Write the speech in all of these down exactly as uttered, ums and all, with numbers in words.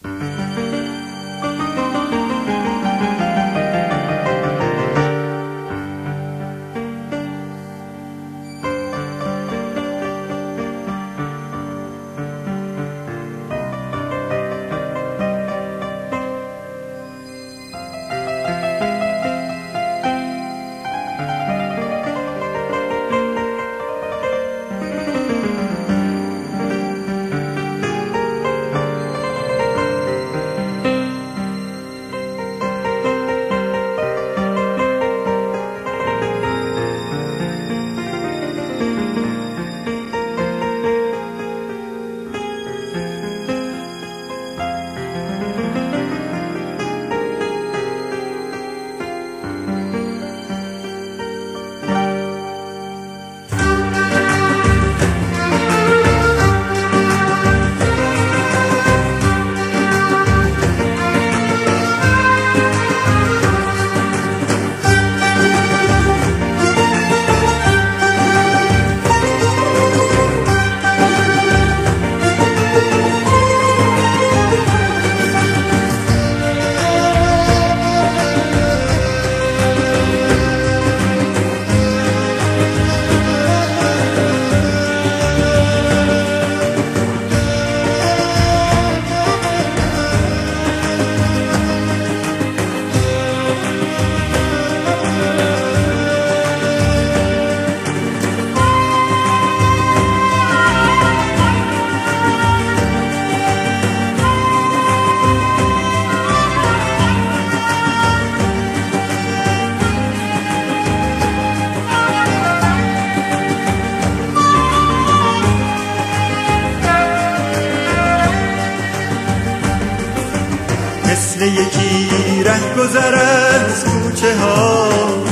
مثل یکی رهگذر از کوچه ها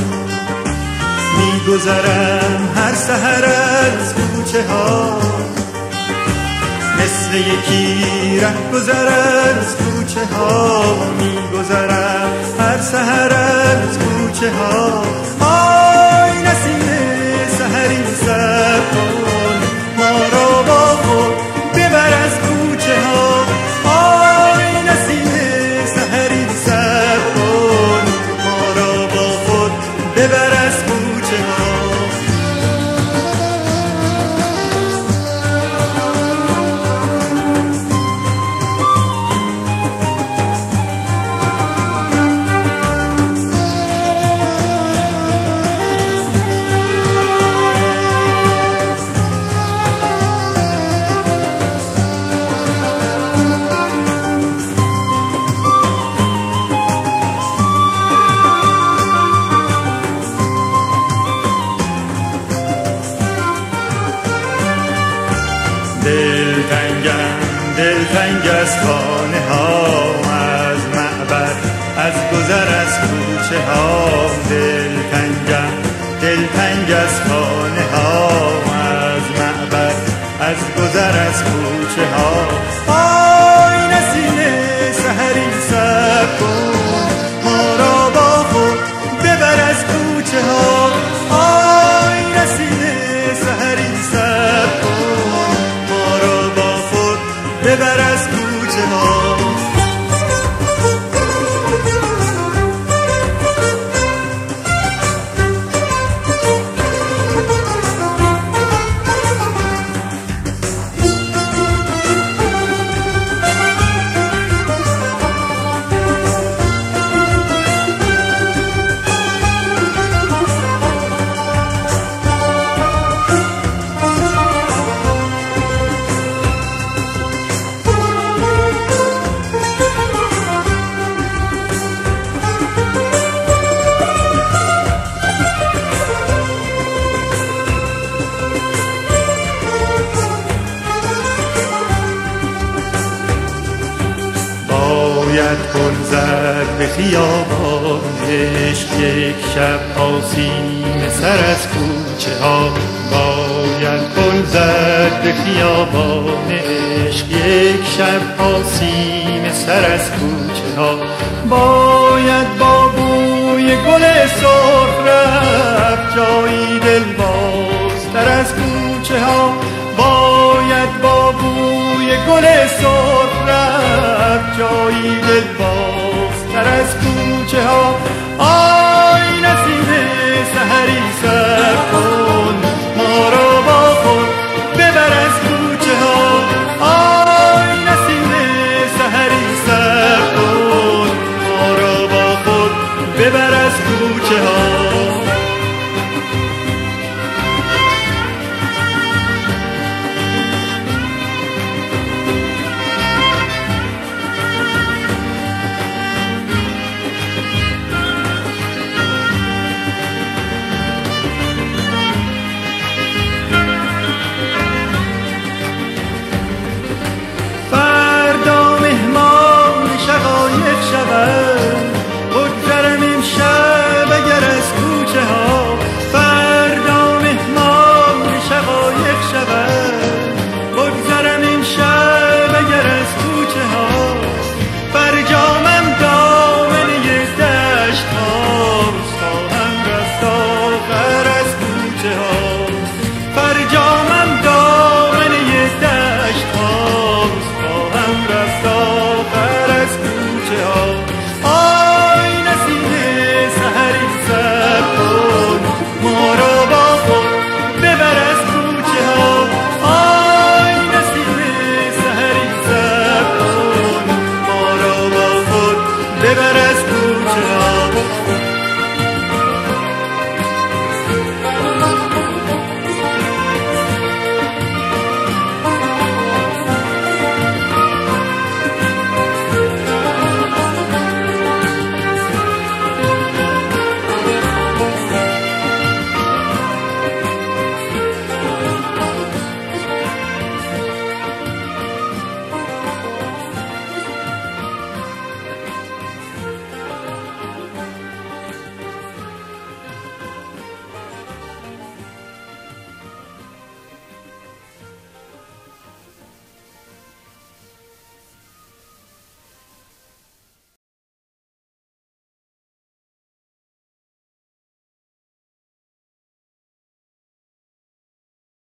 میگذرم هر سحر از کوچه ها، مثل یکی رهگذر از کوچه ها میگذرم هر سحر از کوچه ها. آی نسیم سحری صبر کن ما را با خود ببر از کوچه ها. آی نسیم سحری صبر کن ما را با خود ببر از کوچه ها. دلتنگم دلتنگ از خانه ها، از معبر از گذر از کوچه ها. دلتنگم دلتنگ از خانه ها، از معبر از گذر از کوچه ها. آی نسیم سحری صبر کن ما را با خود ببر از کوچه ها. آی نسیم سحری صبر کن ما را با خود ببر از کوچه ها. باید گل زد به خیابان عشق یک شب آسیم سر از کوچه ها. باید گل زد به خیابان عشق یک شب آسیم سر از کوچه ها. باید با بوی گل سرخ رفت جایی دلبازتر از کوچه ها. باید با بوی گل سرخ رفت جایی دلبازتر از کوچه ها.